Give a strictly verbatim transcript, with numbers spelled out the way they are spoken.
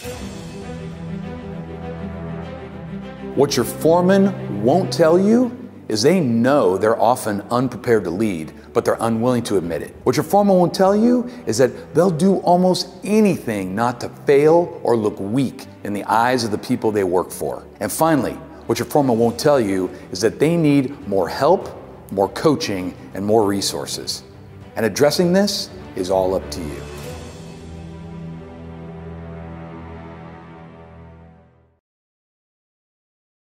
What your foreman won't tell you is they know they're often unprepared to lead, but they're unwilling to admit it. What your foreman won't tell you is that they'll do almost anything not to fail or look weak in the eyes of the people they work for. And finally, what your foreman won't tell you is that they need more help, more coaching, and more resources. And addressing this is all up to you.